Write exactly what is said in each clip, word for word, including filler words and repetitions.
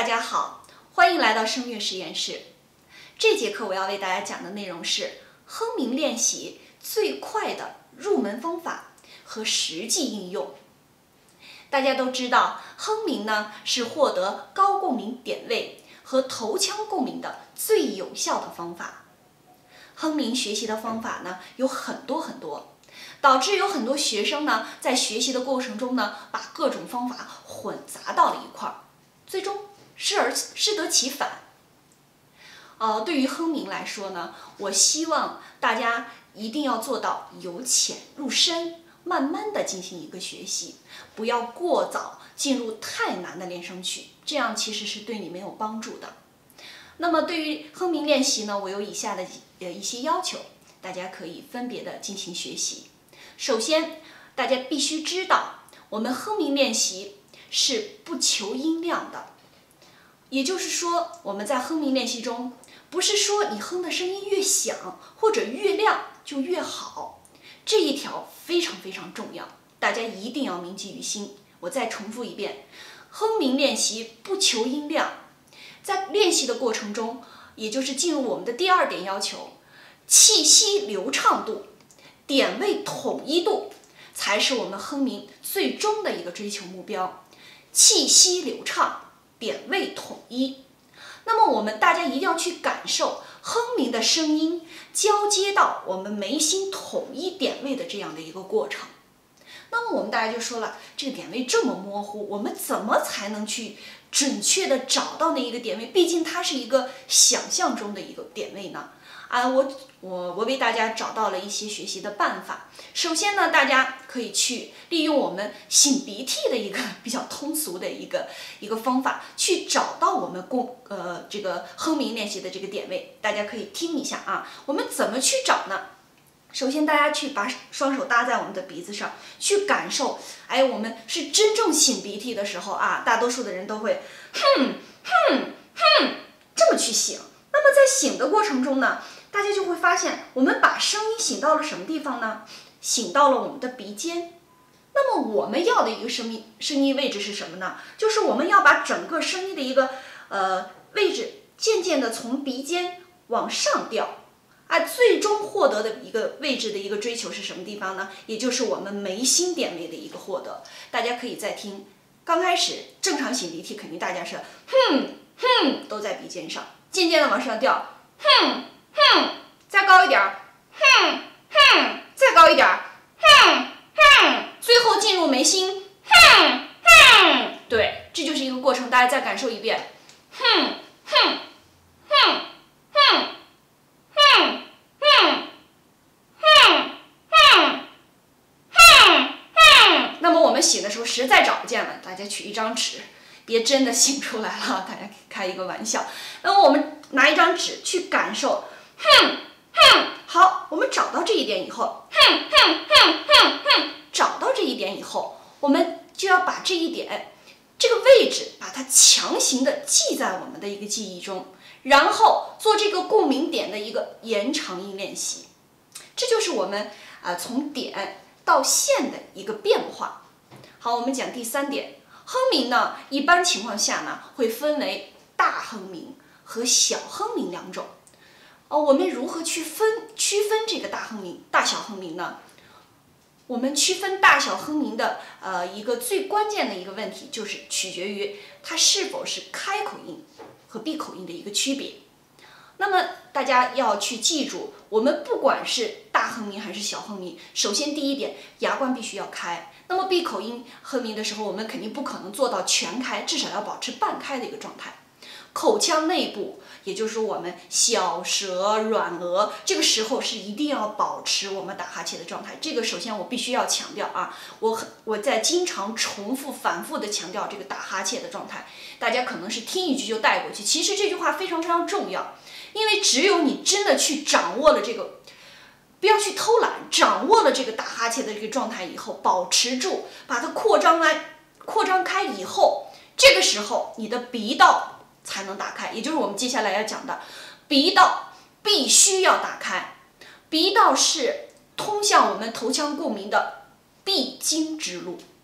家好，欢迎来到声乐实验室。这节课我要为大家讲的内容是哼鸣练习最快的入门方法和实际应用。大家都知道，哼鸣呢是获得高共鸣点位和头腔共鸣的最有效的方法。哼鸣学习的方法呢有很多很多，导致有很多学生呢在学习的过程中呢把各种方法混杂到了一块儿，最终适而适得其反。呃，对于哼鸣来说呢，我希望大家一定要做到由浅入深，慢慢的进行一个学习，不要过早进入太难的练声曲，这样其实是对你没有帮助的。那么对于哼鸣练习呢，我有以下的呃一些要求，大家可以分别的进行学习。首先，大家必须知道，我们哼鸣练习是不求音量的，也就是说，我们在哼鸣练习中，不是说你哼的声音越响或者越亮就越好，这一条非常非常重要，大家一定要铭记于心。我再重复一遍，哼鸣练习不求音量，在练习的过程中，也就是进入我们的第二点要求，气息流畅度、点位统一度，才是我们哼鸣最终的一个追求目标。气息流畅，点位统一。那么我们大家一定要去感受哼鸣的声音交接到我们眉心统一点位的这样的一个过程。那么我们大家就说了，这个点位这么模糊，我们怎么才能去准确的找到那一个点位？毕竟它是一个想象中的一个点位呢。啊，我我我为大家找到了一些学习的办法。首先呢，大家可以去利用我们擤鼻涕的一个比较通俗的一个一个方法，去找到我们共呃这个哼鸣练习的这个点位。大家可以听一下啊，我们怎么去找呢？首先，大家去把双手搭在我们的鼻子上，去感受，哎，我们是真正擤鼻涕的时候啊，大多数的人都会哼哼哼这么去擤。那么在擤的过程中呢，大家就会发现，我们把声音擤到了什么地方呢？擤到了我们的鼻尖。那么我们要的一个声音声音位置是什么呢？就是我们要把整个声音的一个呃位置渐渐的从鼻尖往上调。啊，最终获得的一个位置的一个追求是什么地方呢？也就是我们眉心点位的一个获得。大家可以再听，刚开始正常擤鼻涕，肯定大家是哼哼都在鼻尖上，渐渐的往上调，哼哼，再高一点，哼哼，再高一点，哼哼，最后进入眉心，哼哼。对，这就是一个过程，大家再感受一遍，哼哼哼哼。哼哼哼哼哼哼。那么我们擤的时候实在找不见了，大家取一张纸，别真的擤出来了，大家开一个玩笑。那么我们拿一张纸去感受，哼哼。好，我们找到这一点以后，哼哼哼哼哼，找到这一点以后，我们就要把这一点这个位置把它强行的记在我们的一个记忆中。然后做这个共鸣点的一个延长音练习，这就是我们啊、呃、从点到线的一个变化。好，我们讲第三点，哼鸣呢，一般情况下呢会分为大哼鸣和小哼鸣两种。哦，我们如何去分区分这个大哼鸣、大小哼鸣呢？我们区分大小哼鸣的呃一个最关键的一个问题，就是取决于它是否是开口音和闭口音的一个区别。那么大家要去记住，我们不管是大哼鸣还是小哼鸣，首先第一点，牙关必须要开。那么闭口音哼鸣的时候，我们肯定不可能做到全开，至少要保持半开的一个状态。口腔内部，也就是说我们小舌、软腭，这个时候是一定要保持我们打哈欠的状态。这个首先我必须要强调啊，我我在经常重复、反复的强调这个打哈欠的状态。大家可能是听一句就带过去，其实这句话非常非常重要，因为只有你真的去掌握了这个，不要去偷懒，掌握了这个打哈欠的这个状态以后，保持住，把它扩张来、扩张开以后，这个时候你的鼻道才能打开，也就是我们接下来要讲的，鼻道必须要打开。鼻道是通向我们头腔共鸣的必经之路。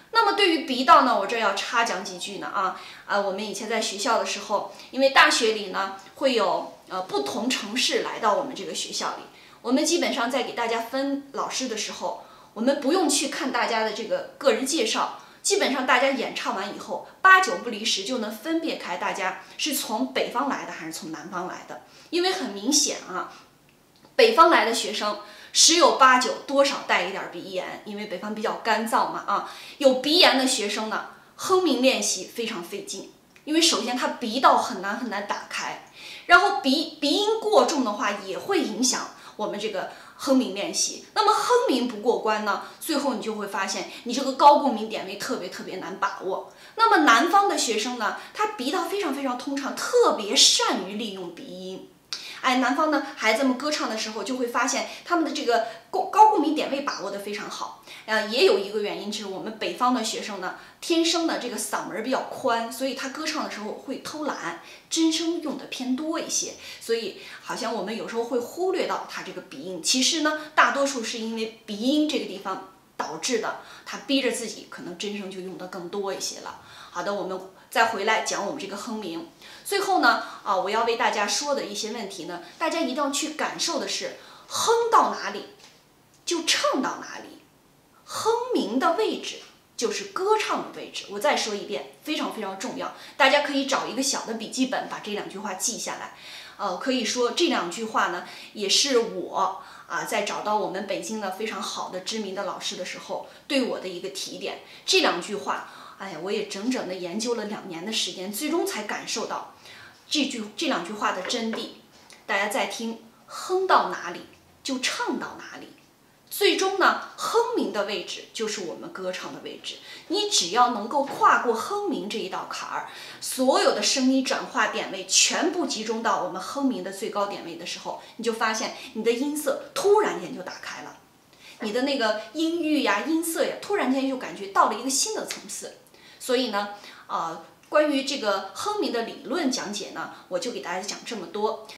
那么对于鼻道呢，我这要插讲几句呢啊啊！我们以前在学校的时候，因为大学里呢会有呃不同城市来到我们这个学校里，我们基本上在给大家分老师的时候，我们不用去看大家的这个个人介绍，基本上大家演唱完以后，八九不离十就能分辨开大家是从北方来的还是从南方来的，因为很明显啊，北方来的学生十有八九多少带一点鼻炎，因为北方比较干燥嘛啊，有鼻炎的学生呢，哼鸣练习非常费劲，因为首先他鼻道很难很难打开，然后鼻鼻音过重的话也会影响我们这个哼鸣练习。那么哼鸣不过关呢，最后你就会发现你这个高共鸣点位特别特别难把握。那么南方的学生呢，他鼻道非常非常通畅，特别善于利用鼻音。哎，南方的孩子们歌唱的时候，就会发现他们的这个高高共鸣点位把握的非常好。呃，也有一个原因就是我们北方的学生呢，天生的这个嗓门比较宽，所以他歌唱的时候会偷懒，真声用的偏多一些，所以好像我们有时候会忽略到他这个鼻音。其实呢，大多数是因为鼻音这个地方导致的，他逼着自己可能真声就用的更多一些了。好的，我们再回来讲我们这个哼鸣。最后呢，啊，我要为大家说的一些问题呢，大家一定要去感受的是，哼到哪里就唱到哪里，哼鸣的位置就是歌唱的位置。我再说一遍，非常非常重要，大家可以找一个小的笔记本，把这两句话记下来。呃，可以说这两句话呢，也是我啊在找到我们北京的非常好的知名的老师的时候，对我的一个提点。这两句话，哎呀，我也整整的研究了两年的时间，最终才感受到这句这两句话的真谛。大家再听，哼到哪里就唱到哪里。最终呢，哼鸣的位置就是我们歌唱的位置。你只要能够跨过哼鸣这一道坎儿，所有的声音转化点位全部集中到我们哼鸣的最高点位的时候，你就发现你的音色突然间就打开了，你的那个音域呀、音色呀，突然间就感觉到了一个新的层次。所以呢，呃，关于这个哼鸣的理论讲解呢，我就给大家讲这么多。